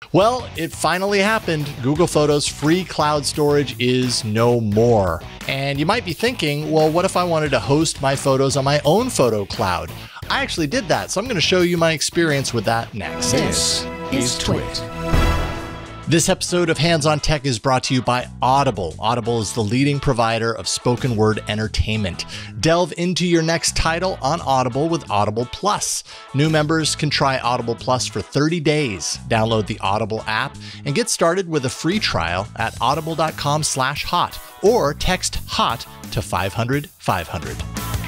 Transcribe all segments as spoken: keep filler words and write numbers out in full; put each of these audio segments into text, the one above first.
Well, it finally happened. Google Photos free cloud storage is no more. And you might be thinking, well, what if I wanted to host my photos on my own photo cloud? I actually did that, so I'm going to show you my experience with that next. This is TWiT. This episode of Hands on Tech is brought to you by Audible. Audible is the leading provider of spoken word entertainment. Delve into your next title on Audible with Audible Plus. New members can try Audible Plus for thirty days. Download the Audible app and get started with a free trial at audible.com slash hot or text HOT to five hundred five hundred.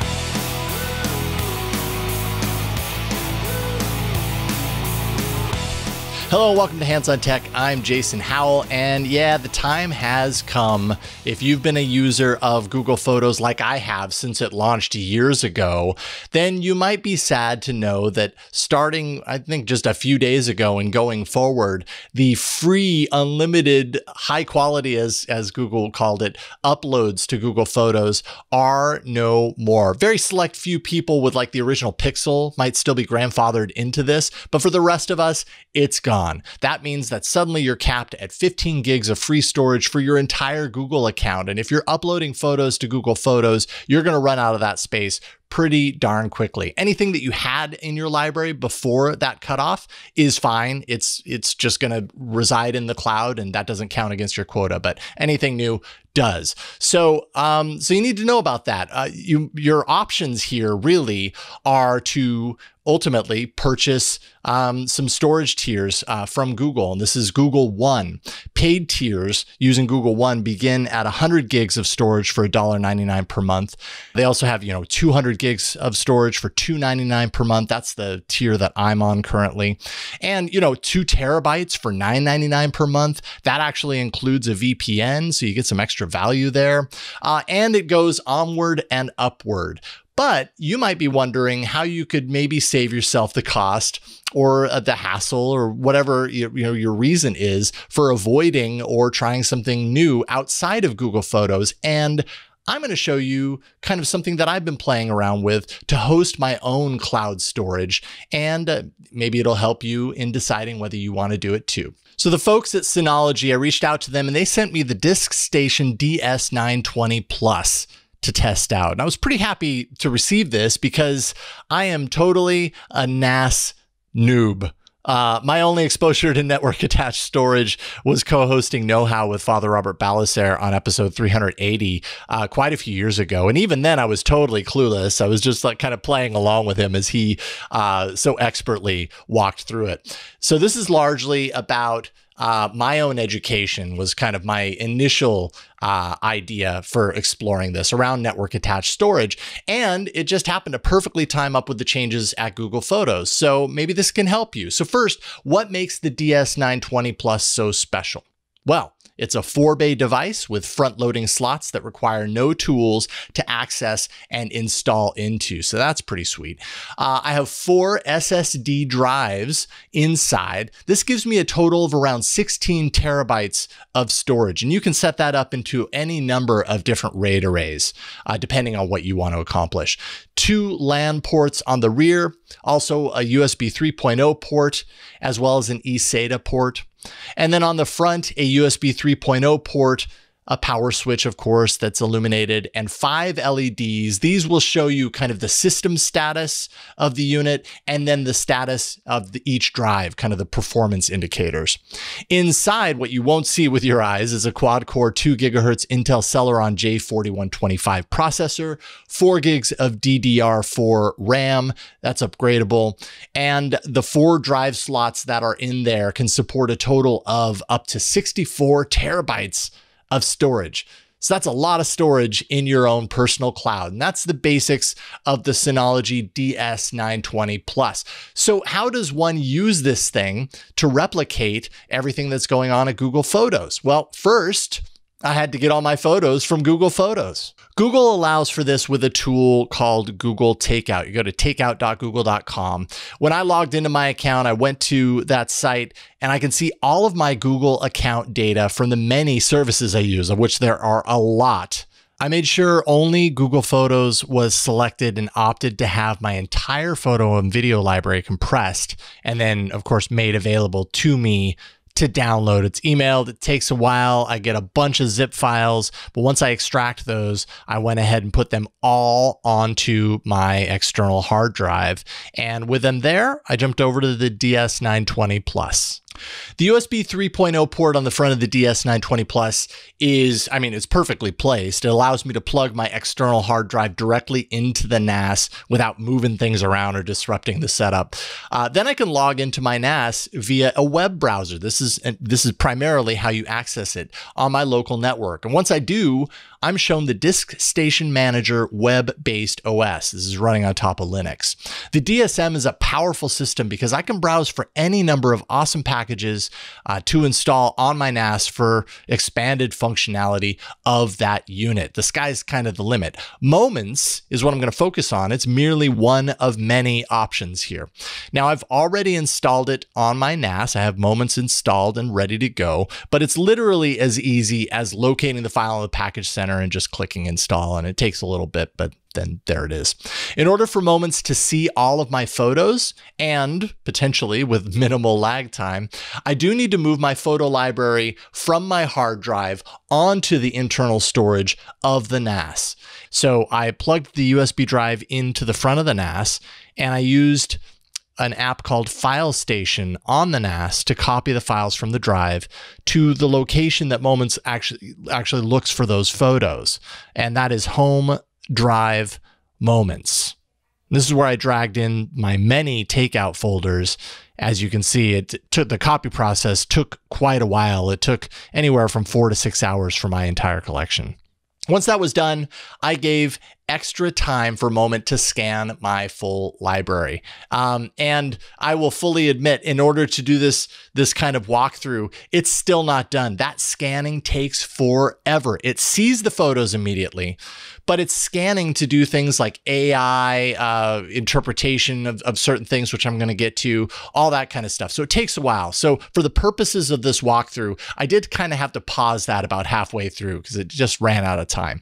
Hello, welcome to Hands on Tech. I'm Jason Howell, and yeah, the time has come. If you've been a user of Google Photos like I have since it launched years ago, then you might be sad to know that starting, I think, just a few days ago and going forward, the free, unlimited, high quality, as, as Google called it, uploads to Google Photos are no more. Very select few people with like the original Pixel might still be grandfathered into this, but for the rest of us, it's gone. That means that suddenly you're capped at fifteen gigs of free storage for your entire Google account. And if you're uploading photos to Google Photos, you're going to run out of that space pretty darn quickly. Anything that you had in your library before that cutoff is fine. It's it's just going to reside in the cloud, and that doesn't count against your quota. But anything new does. So, um, so you need to know about that. Uh, you, your options here really are to ultimately purchase um, some storage tiers uh, from Google. And this is Google One. Paid tiers using Google One begin at one hundred gigs of storage for one dollar ninety-nine per month. They also have, you know, two hundred gigs of storage for two ninety-nine per month. That's the tier that I'm on currently. And, you know, two terabytes for nine ninety-nine per month. That actually includes a V P N, so you get some extra value there. Uh, and it goes onward and upward. But you might be wondering how you could maybe save yourself the cost or uh, the hassle or whatever you, you know your reason is for avoiding or trying something new outside of Google Photos. And I'm going to show you kind of something that I've been playing around with to host my own cloud storage, and uh, maybe it'll help you in deciding whether you want to do it too. So the folks at Synology, I reached out to them and they sent me the DiskStation D S nine twenty Plus to test out. And I was pretty happy to receive this because I am totally a N A S noob. Uh, my only exposure to network attached storage was co-hosting Know-How with Father Robert Balaser on episode three hundred eighty uh, quite a few years ago. And even then I was totally clueless. I was just like kind of playing along with him as he uh, so expertly walked through it. So this is largely about Uh, my own education was kind of my initial uh, idea for exploring this around network attached storage. And it just happened to perfectly time up with the changes at Google Photos. So maybe this can help you. So first, what makes the D S nine twenty Plus so special? Well, it's a four bay device with front-loading slots that require no tools to access and install into. So that's pretty sweet. Uh, I have four S S D drives inside. This gives me a total of around sixteen terabytes of storage. And you can set that up into any number of different RAID arrays, uh, depending on what you want to accomplish. Two LAN ports on the rear, also a U S B three point oh port, as well as an E SATA port. And then on the front, a U S B three point oh port, a power switch, of course, that's illuminated, and five L E Ds. These will show you kind of the system status of the unit and then the status of the, each drive, kind of the performance indicators. Inside, what you won't see with your eyes is a quad-core two gigahertz Intel Celeron J forty-one twenty-five processor, four gigs of D D R four RAM, that's upgradable, and the four drive slots that are in there can support a total of up to sixty-four terabytes of storage. So that's a lot of storage in your own personal cloud. And that's the basics of the Synology D S nine twenty Plus. So how does one use this thing to replicate everything that's going on at Google Photos? Well, first, I had to get all my photos from Google Photos. Google allows for this with a tool called Google Takeout. You go to takeout dot google dot com. When I logged into my account, I went to that site and I can see all of my Google account data from the many services I use, of which there are a lot. I made sure only Google Photos was selected and opted to have my entire photo and video library compressed and then, of course, made available to me to download. It's emailed. It takes a while. I get a bunch of zip files, but once I extract those, I went ahead and put them all onto my external hard drive. And with them there, I jumped over to the D S nine twenty Plus. The U S B three point oh port on the front of the D S nine twenty Plus is, I mean, it's perfectly placed. It allows me to plug my external hard drive directly into the N A S without moving things around or disrupting the setup. Uh, then I can log into my N A S via a web browser. This is, this is primarily how you access it on my local network. And once I do, I'm shown the DiskStation Manager web-based O S. This is running on top of Linux. The D S M is a powerful system because I can browse for any number of awesome packages uh, to install on my N A S for expanded functionality of that unit. The sky's kind of the limit. Moments is what I'm going to focus on. It's merely one of many options here. Now, I've already installed it on my N A S. I have Moments installed and ready to go, but it's literally as easy as locating the file in the package center and just clicking install, and it takes a little bit, but then there it is. In order for Moments to see all of my photos, and potentially with minimal lag time, I do need to move my photo library from my hard drive onto the internal storage of the N A S. So I plugged the U S B drive into the front of the N A S, and I used an app called File Station on the N A S to copy the files from the drive to the location that Moments actually actually looks for those photos. And that is Home Drive Moments. This is where I dragged in my many takeout folders. As you can see, it took the copy process took quite a while. It took anywhere from four to six hours for my entire collection. Once that was done, I gave extra time for a moment to scan my full library. Um, and I will fully admit, in order to do this, this kind of walkthrough, it's still not done. That scanning takes forever. It sees the photos immediately, but it's scanning to do things like A I uh, interpretation of, of certain things, which I'm going to get to, all that kind of stuff. So it takes a while. So for the purposes of this walkthrough, I did kind of have to pause that about halfway through because it just ran out of time.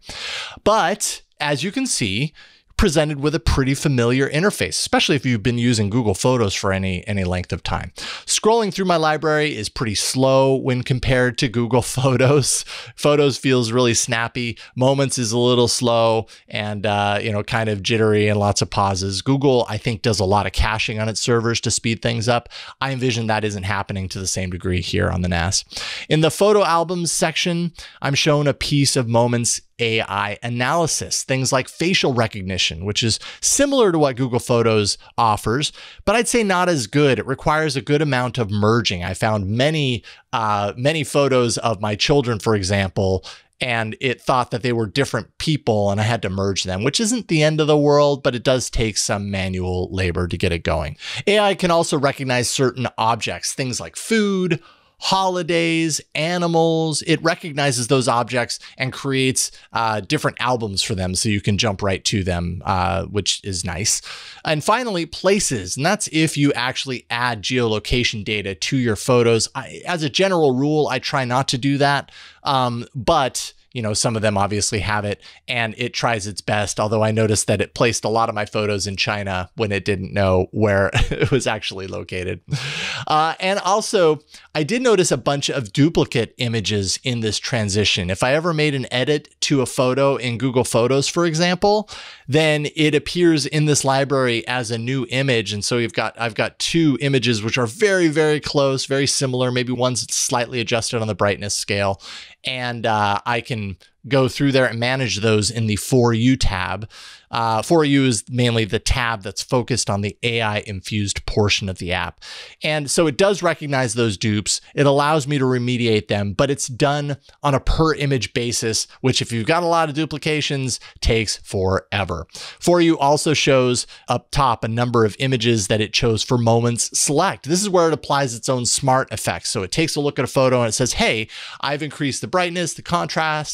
But as you can see, presented with a pretty familiar interface, especially if you've been using Google Photos for any, any length of time. Scrolling through my library is pretty slow when compared to Google Photos. Photos feels really snappy. Moments is a little slow and, uh, you know, kind of jittery and lots of pauses. Google, I think, does a lot of caching on its servers to speed things up. I envision that isn't happening to the same degree here on the N A S. In the photo albums section, I'm shown a piece of Moments A I analysis, things like facial recognition, which is similar to what Google Photos offers, but I'd say not as good. It requires a good amount of merging. I found many, uh, many photos of my children, for example, and it thought that they were different people and I had to merge them, which isn't the end of the world, but it does take some manual labor to get it going. A I can also recognize certain objects, things like food, holidays, animals. It recognizes those objects and creates uh, different albums for them so you can jump right to them, uh, which is nice. And finally, places. And that's if you actually add geolocation data to your photos. I, as a general rule, I try not to do that. Um, but you know, some of them obviously have it and it tries its best. Although I noticed that it placed a lot of my photos in China when it didn't know where it was actually located. Uh, and also I did notice a bunch of duplicate images in this transition. If I ever made an edit to a photo in Google Photos, for example, then it appears in this library as a new image. And so you've got, I've got two images, which are very, very close, very similar. Maybe one's slightly adjusted on the brightness scale. And uh, I can go through there and manage those in the For You tab. Uh, For You is mainly the tab that's focused on the A I-infused portion of the app. And so it does recognize those dupes. It allows me to remediate them, but it's done on a per image basis, which if you've got a lot of duplications, takes forever. For You also shows up top a number of images that it chose for Moments Select. This is where it applies its own smart effects. So it takes a look at a photo and it says, hey, I've increased the brightness, the contrast, uh,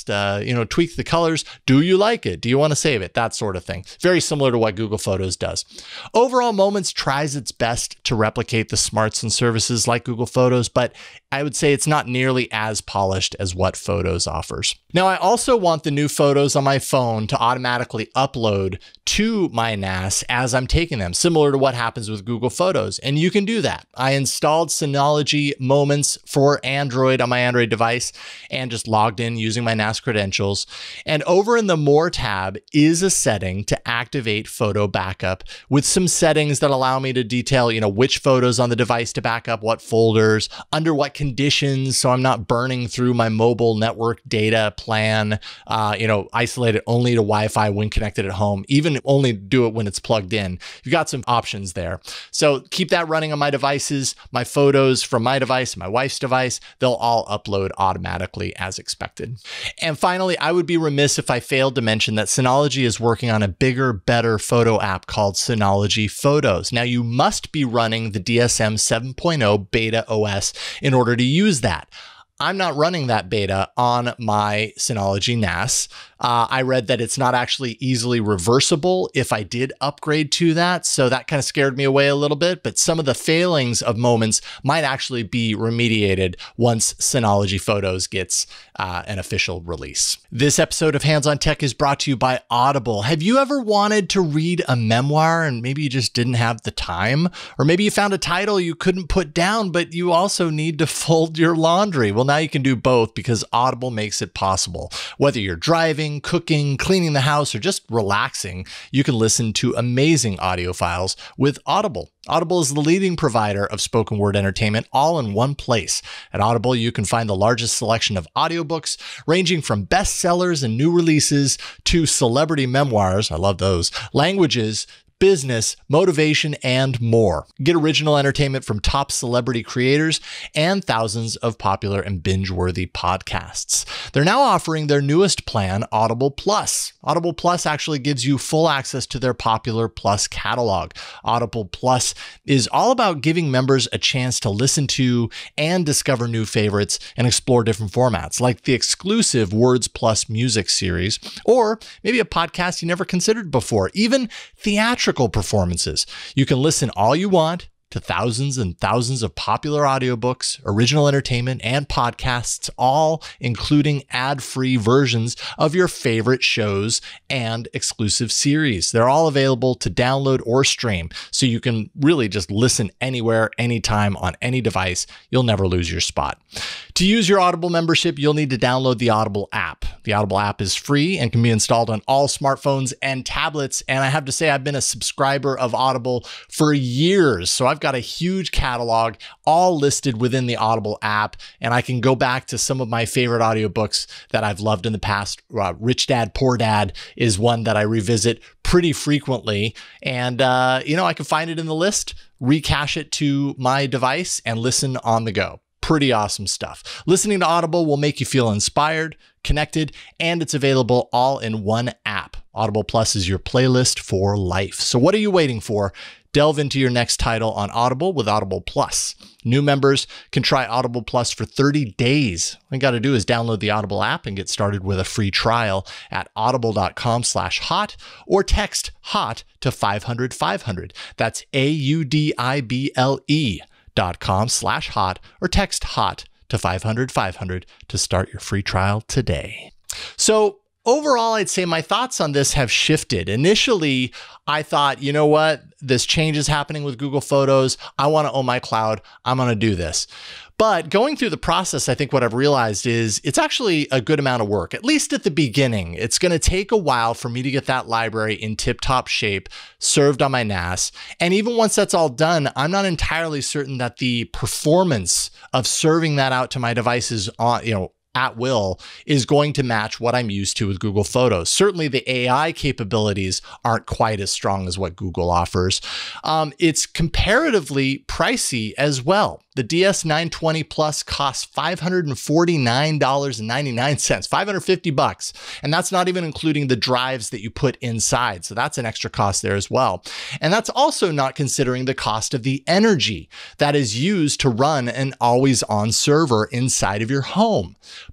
you know, tweak the colors. Do you like it? Do you want to save it? That sort of thing. Very similar to what Google Photos does. Overall, Moments tries its best to replicate the smarts and services like Google Photos, but I would say it's not nearly as polished as what Photos offers. Now, I also want the new photos on my phone to automatically upload to my N A S as I'm taking them, similar to what happens with Google Photos. And you can do that. I installed Synology Moments for Android on my Android device and just logged in using my N A S credentials. And over in the More tab is a setting to activate photo backup with some settings that allow me to detail, you know, which photos on the device to back up, what folders, under what conditions, so I'm not burning through my mobile network data plan, uh, you know, isolate it only to Wi-Fi when connected at home, even only do it when it's plugged in. You've got some options there. So keep that running on my devices. My photos from my device, my wife's device, they'll all upload automatically as expected. And finally, I would be remiss if I failed to mention that Synology is working on a bigger, better photo app called Synology Photos. Now, you must be running the D S M seven point oh beta O S in order to use that. I'm not running that beta on my Synology N A S. Uh, I read that it's not actually easily reversible if I did upgrade to that. So that kind of scared me away a little bit, but some of the failings of Moments might actually be remediated once Synology Photos gets uh, an official release. This episode of Hands on Tech is brought to you by Audible. Have you ever wanted to read a memoir and maybe you just didn't have the time? Or maybe you found a title you couldn't put down, but you also need to fold your laundry? Well, now you can do both because Audible makes it possible. Whether you're driving, cooking, cleaning the house, or just relaxing, you can listen to amazing audio files with Audible. Audible is the leading provider of spoken word entertainment all in one place. At Audible, you can find the largest selection of audiobooks ranging from bestsellers and new releases to celebrity memoirs, I love those, languages, business, motivation, and more. Get original entertainment from top celebrity creators and thousands of popular and binge-worthy podcasts. They're now offering their newest plan, Audible Plus. Audible Plus actually gives you full access to their popular Plus catalog. Audible Plus is all about giving members a chance to listen to and discover new favorites and explore different formats, like the exclusive Words Plus music series, or maybe a podcast you never considered before, even theatrical performances. You can listen all you want to thousands and thousands of popular audiobooks, original entertainment, and podcasts, all including ad-free versions of your favorite shows and exclusive series. They're all available to download or stream, so you can really just listen anywhere, anytime, on any device. You'll never lose your spot. To use your Audible membership, you'll need to download the Audible app. The Audible app is free and can be installed on all smartphones and tablets. And I have to say, I've been a subscriber of Audible for years. So I've got a huge catalog all listed within the Audible app. And I can go back to some of my favorite audiobooks that I've loved in the past. Uh, Rich Dad, Poor Dad is one that I revisit pretty frequently. And, uh, you know, I can find it in the list, recache it to my device, and listen on the go. Pretty awesome stuff. Listening to Audible will make you feel inspired, connected, and it's available all in one app. Audible Plus is your playlist for life. So what are you waiting for? Delve into your next title on Audible with Audible Plus. New members can try Audible Plus for thirty days. All you got to do is download the Audible app and get started with a free trial at audible.com slash hot or text HOT to five hundred five hundred. That's A U D I B L E dot com slash hot or text HOT to five hundred five hundred to start your free trial today. So overall, I'd say my thoughts on this have shifted. Initially, I thought, you know what, this change is happening with Google Photos. I want to own my cloud. I'm going to do this. But going through the process, I think what I've realized is it's actually a good amount of work, at least at the beginning. It's going to take a while for me to get that library in tip-top shape, served on my N A S. And even once that's all done, I'm not entirely certain that the performance of serving that out to my devices on, you know, at will is going to match what I'm used to with Google Photos. Certainly the A I capabilities aren't quite as strong as what Google offers. Um, it's comparatively pricey as well. The D S nine twenty Plus costs five hundred forty-nine dollars and ninety-nine cents, five hundred fifty bucks. And that's not even including the drives that you put inside. So that's an extra cost there as well. And that's also not considering the cost of the energy that is used to run an always on server inside of your home. But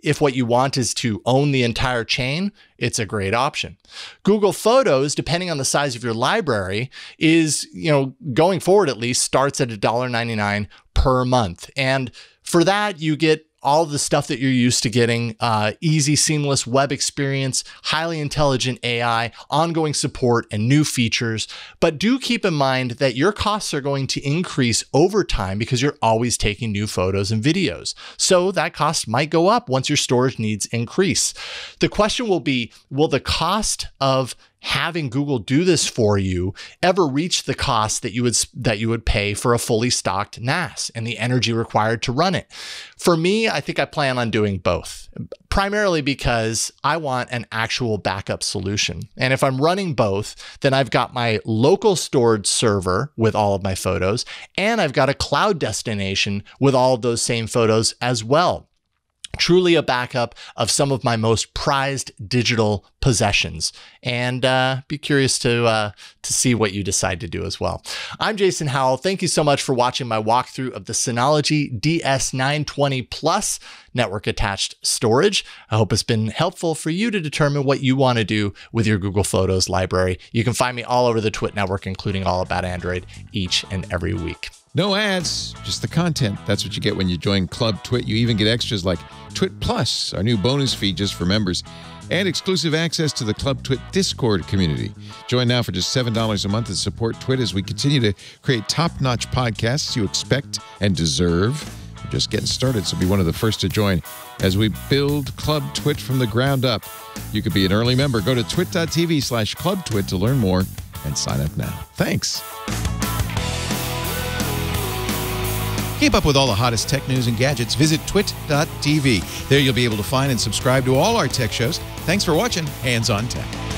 if what you want is to own the entire chain, it's a great option. Google Photos, depending on the size of your library, is, you know, going forward at least, starts at one dollar ninety-nine per month. And for that, you get all the stuff that you're used to getting, uh, easy, seamless web experience, highly intelligent A I, ongoing support, and new features. But do keep in mind that your costs are going to increase over time because you're always taking new photos and videos. So that cost might go up once your storage needs increase. The question will be, will the cost of having Google do this for you ever reach the cost that you would that you would pay for a fully stocked N A S and the energy required to run it? For me, I think I plan on doing both, primarily because I want an actual backup solution. And if I'm running both, then I've got my local storage server with all of my photos, and I've got a cloud destination with all of those same photos as well. Truly a backup of some of my most prized digital possessions, and uh, be curious to uh, to see what you decide to do as well. I'm Jason Howell. Thank you so much for watching my walkthrough of the Synology D S nine twenty Plus network attached storage. I hope it's been helpful for you to determine what you want to do with your Google Photos library. You can find me all over the TWiT network, including All About Android, each and every week. No ads, just the content. That's what you get when you join Club TWiT. You even get extras like TWiT Plus, our new bonus feed just for members, and exclusive access to the Club TWiT Discord community. Join now for just seven dollars a month and support TWiT as we continue to create top-notch podcasts you expect and deserve. We're just getting started, so be one of the first to join as we build Club TWiT from the ground up. You could be an early member. Go to twit.tv slash club twit to learn more and sign up now. Thanks. Keep up with all the hottest tech news and gadgets. Visit twit dot t v. There you'll be able to find and subscribe to all our tech shows. Thanks for watching Hands on Tech.